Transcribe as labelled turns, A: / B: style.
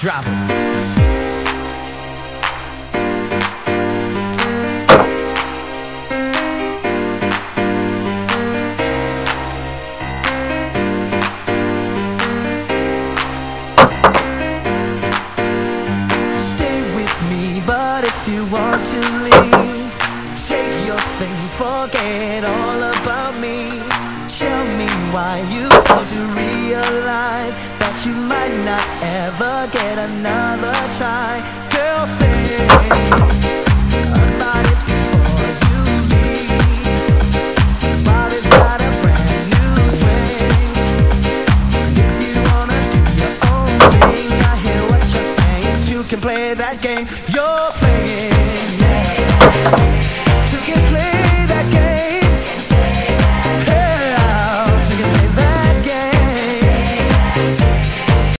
A: Drop it.
B: But if you want to leave, take your things, forget all about me. Tell me why you fail to realize that you might not ever get another try. Girl, think about it.